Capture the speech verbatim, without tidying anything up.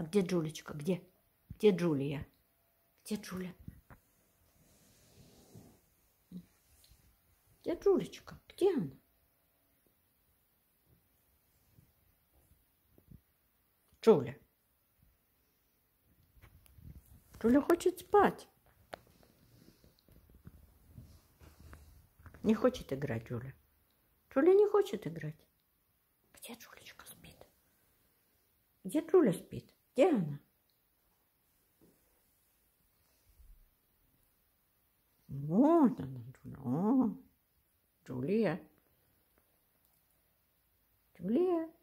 А где Джулечка? Где? Где Джулия? Где Джуля? Где Джулечка? Где она? Джуля. Джуля хочет спать. Не хочет играть Джуля. Джуля не хочет играть. Где Джулечка спит? Где Джуля спит? Где она? Вот она, Джуля. О, Джулия. Джулия.